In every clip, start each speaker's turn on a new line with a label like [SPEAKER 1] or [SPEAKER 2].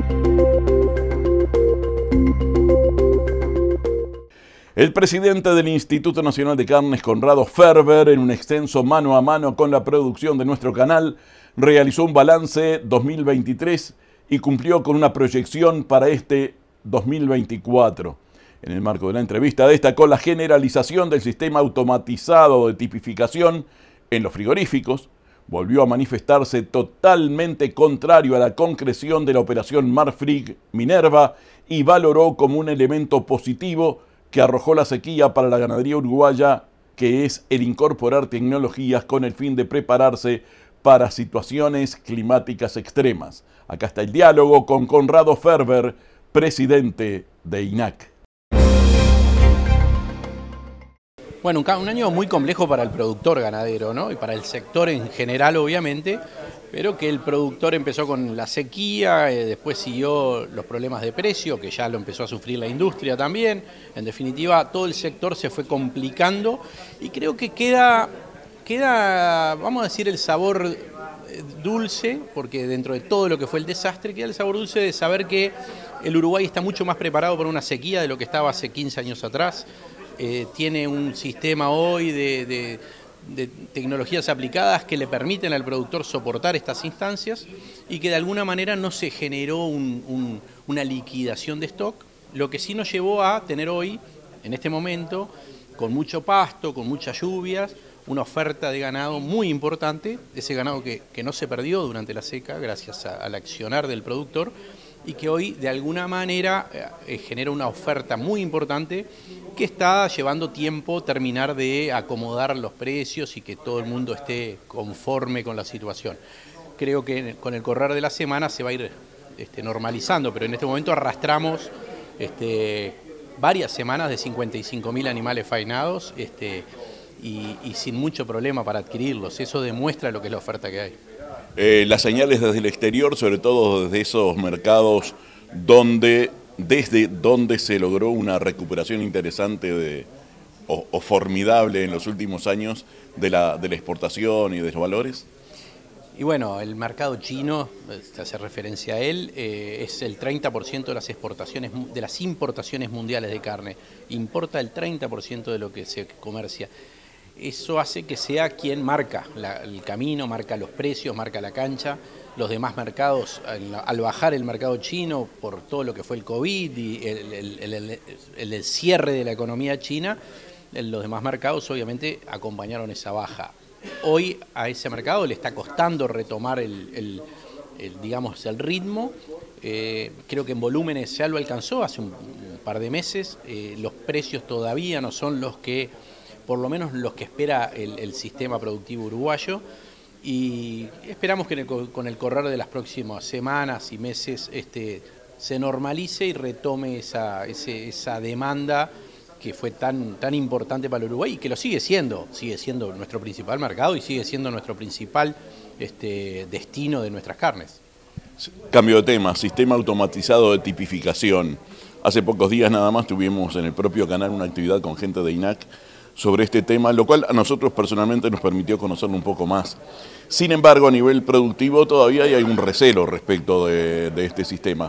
[SPEAKER 1] El presidente del Instituto Nacional de Carnes, Conrado Ferber, en un extenso mano a mano con la producción de nuestro canal, realizó un balance 2023 y cumplió con una proyección para este 2024. En el marco de la entrevista destacó la generalización del sistema automatizado de tipificación en los frigoríficos, volvió a manifestarse totalmente contrario a la concreción de la operación Marfrig Minerva y valoró como un elemento positivo que arrojó la sequía para la ganadería uruguaya, que es el incorporar tecnologías con el fin de prepararse para situaciones climáticas extremas. Acá está el diálogo con Conrado Ferber, presidente de INAC.
[SPEAKER 2] Bueno, un año muy complejo para el productor ganadero, ¿no? Y para el sector en general, obviamente, pero que el productor empezó con la sequía, después siguió los problemas de precio, que ya lo empezó a sufrir la industria también. En definitiva, todo el sector se fue complicando y creo que queda, vamos a decir, el sabor dulce, porque dentro de todo lo que fue el desastre, queda el sabor dulce de saber que el Uruguay está mucho más preparado para una sequía de lo que estaba hace 15 años atrás. Tiene un sistema hoy de tecnologías aplicadas que le permiten al productor soportar estas instancias y que de alguna manera no se generó una liquidación de stock, lo que sí nos llevó a tener hoy, en este momento, con mucho pasto, con muchas lluvias, una oferta de ganado muy importante, ese ganado que no se perdió durante la seca gracias al accionar del productor y que hoy de alguna manera genera una oferta muy importante que está llevando tiempo terminar de acomodar los precios y que todo el mundo esté conforme con la situación. Creo que con el correr de la semana se va a ir normalizando, pero en este momento arrastramos varias semanas de 55.000 animales faenados y sin mucho problema para adquirirlos. Eso demuestra lo que es la oferta que hay.
[SPEAKER 1] Las señales desde el exterior, sobre todo desde esos mercados desde donde se logró una recuperación interesante o formidable en los últimos años de la exportación y de los valores.
[SPEAKER 2] Y bueno, el mercado chino, se hace referencia a él, es el 30% de las importaciones mundiales de carne. Importa el 30% de lo que se comercia. Eso hace que sea quien marca el camino, marca los precios, marca la cancha. Los demás mercados, al bajar el mercado chino por todo lo que fue el COVID y el cierre de la economía china, los demás mercados obviamente acompañaron esa baja. Hoy a ese mercado le está costando retomar el ritmo. Creo que en volúmenes ya lo alcanzó hace un par de meses. Los precios todavía no son los que, por lo menos los que espera el sistema productivo uruguayo, y esperamos que con el correr de las próximas semanas y meses se normalice y retome esa demanda que fue tan importante para el Uruguay y que lo sigue siendo nuestro principal mercado y sigue siendo nuestro principal destino de nuestras carnes.
[SPEAKER 1] Cambio de tema, sistema automatizado de tipificación. Hace pocos días nada más tuvimos en el propio canal una actividad con gente de INAC sobre este tema, lo cual a nosotros personalmente nos permitió conocerlo un poco más. Sin embargo, a nivel productivo todavía hay un recelo respecto de este sistema.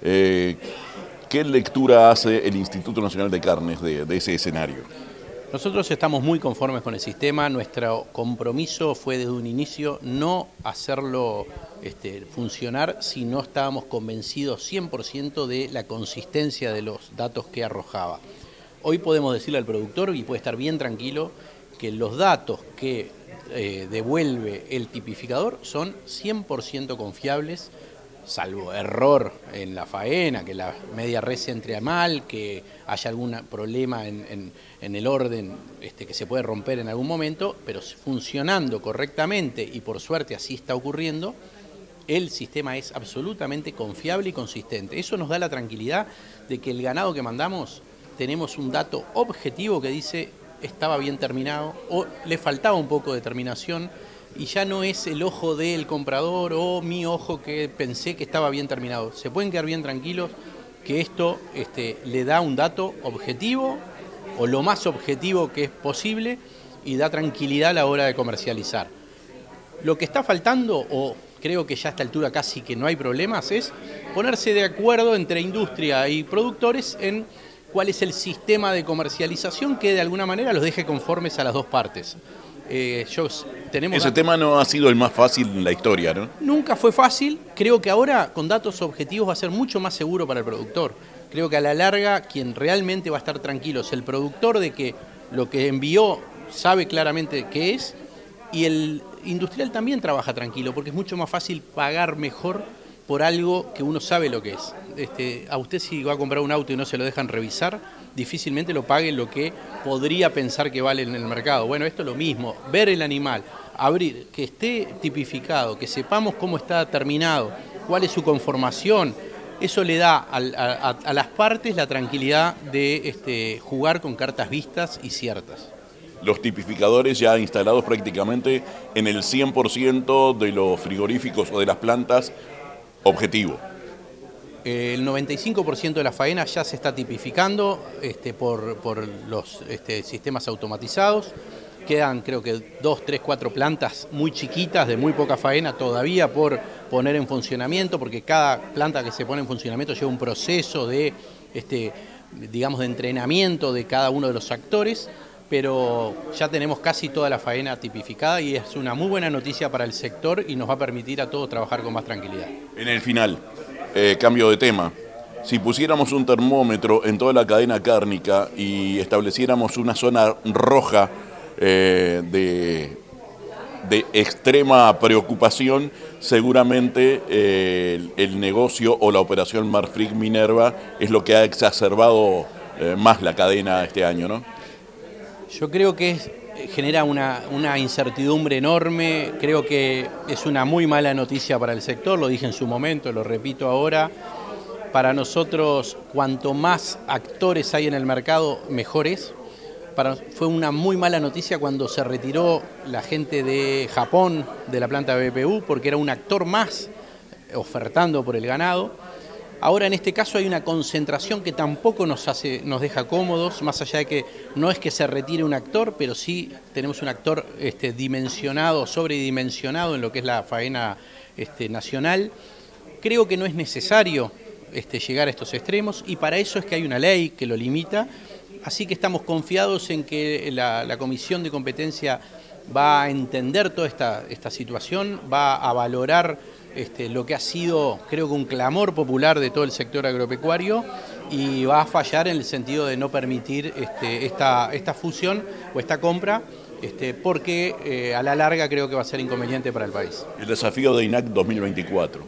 [SPEAKER 1] ¿Qué lectura hace el Instituto Nacional de Carnes de ese escenario?
[SPEAKER 2] Nosotros estamos muy conformes con el sistema. Nuestro compromiso fue desde un inicio no hacerlo funcionar si no estábamos convencidos 100% de la consistencia de los datos que arrojaba. Hoy podemos decirle al productor, y puede estar bien tranquilo, que los datos que devuelve el tipificador son 100% confiables, salvo error en la faena, que la media res entre mal, que haya algún problema en el orden que se puede romper en algún momento, pero funcionando correctamente, y por suerte así está ocurriendo, el sistema es absolutamente confiable y consistente. Eso nos da la tranquilidad de que el ganado que mandamos tenemos un dato objetivo que dice estaba bien terminado o le faltaba un poco de terminación, y ya no es el ojo del comprador o mi ojo que pensé que estaba bien terminado. Se pueden quedar bien tranquilos que esto le da un dato objetivo o lo más objetivo que es posible y da tranquilidad a la hora de comercializar. Lo que está faltando o creo que ya a esta altura casi que no hay problemas, es ponerse de acuerdo entre industria y productores en cuál es el sistema de comercialización que de alguna manera los deje conformes a las dos partes.
[SPEAKER 1] Ese tema no ha sido el más fácil en la historia, ¿no?
[SPEAKER 2] Nunca fue fácil, creo que ahora con datos objetivos va a ser mucho más seguro para el productor. Creo que a la larga quien realmente va a estar tranquilo es el productor de que lo que envió sabe claramente qué es, y el industrial también trabaja tranquilo porque es mucho más fácil pagar mejor por algo que uno sabe lo que es. A usted si va a comprar un auto y no se lo dejan revisar, difícilmente lo pague lo que podría pensar que vale en el mercado. Bueno, esto es lo mismo, ver el animal, abrir, que esté tipificado, que sepamos cómo está terminado, cuál es su conformación, eso le da a las partes la tranquilidad de jugar con cartas vistas y ciertas.
[SPEAKER 1] Los tipificadores ya instalados prácticamente en el 100% de los frigoríficos o de las plantas objetivo.
[SPEAKER 2] El 95% de la faena ya se está tipificando por los sistemas automatizados. Quedan creo que 2, 3, 4 plantas muy chiquitas de muy poca faena todavía por poner en funcionamiento, porque cada planta que se pone en funcionamiento lleva un proceso de, digamos, de entrenamiento de cada uno de los actores, pero ya tenemos casi toda la faena tipificada y es una muy buena noticia para el sector y nos va a permitir a todos trabajar con más tranquilidad.
[SPEAKER 1] En el final, cambio de tema, si pusiéramos un termómetro en toda la cadena cárnica y estableciéramos una zona roja de extrema preocupación, seguramente el negocio o la operación Marfrig Minerva es lo que ha exacerbado más la cadena este año, ¿no?
[SPEAKER 2] Yo creo que genera una incertidumbre enorme, creo que es una muy mala noticia para el sector, lo dije en su momento, lo repito ahora. Para nosotros, cuanto más actores hay en el mercado, mejor es. Fue una muy mala noticia cuando se retiró la gente de Japón de la planta BPU, porque era un actor más ofertando por el ganado. Ahora en este caso hay una concentración que tampoco nos deja cómodos, más allá de que no es que se retire un actor, pero sí tenemos un actor dimensionado, sobredimensionado en lo que es la faena nacional. Creo que no es necesario llegar a estos extremos y para eso es que hay una ley que lo limita, así que estamos confiados en que la Comisión de Competencia va a entender toda esta situación, va a valorar lo que ha sido, creo que un clamor popular de todo el sector agropecuario y va a fallar en el sentido de no permitir esta fusión o esta compra, porque a la larga creo que va a ser inconveniente para el país.
[SPEAKER 1] El desafío de INAC 2024.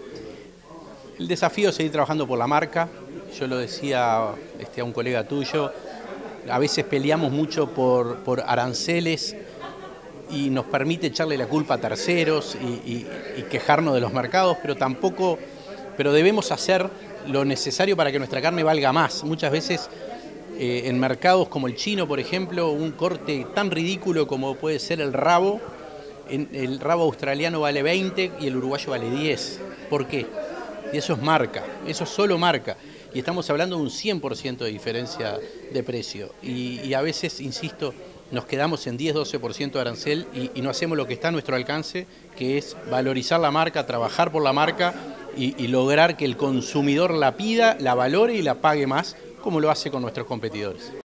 [SPEAKER 2] El desafío es seguir trabajando por la marca. Yo lo decía a un colega tuyo, a veces peleamos mucho por aranceles y nos permite echarle la culpa a terceros y quejarnos de los mercados, pero debemos hacer lo necesario para que nuestra carne valga más. Muchas veces en mercados como el chino, por ejemplo, un corte tan ridículo como puede ser el rabo australiano vale 20 y el uruguayo vale 10. ¿Por qué? Y eso es marca, eso es solo marca. Y estamos hablando de un 100% de diferencia de precio. Y a veces, insisto, nos quedamos en 10-12% de arancel y no hacemos lo que está a nuestro alcance, que es valorizar la marca, trabajar por la marca y lograr que el consumidor la pida, la valore y la pague más, como lo hace con nuestros competidores.